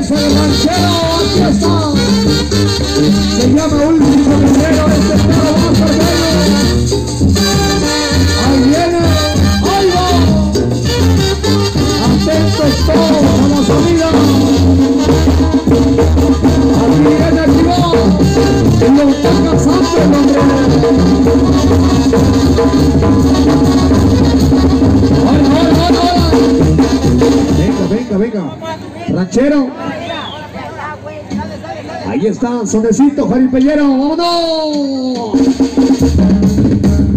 Eso de ranchero, aquí está. Se llama Último Guerrero, este perro va a perderlo. Ahí viene, ahí va. Atentos todos a la salida. Aquí viene el timón. Y lo está cazando el hombre. Venga, ranchero. Ahí está, sonecito, jaripellero, vámonos.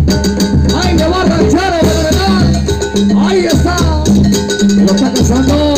Ahí le va ranchero, de verdad. Ahí está. Lo está cazando.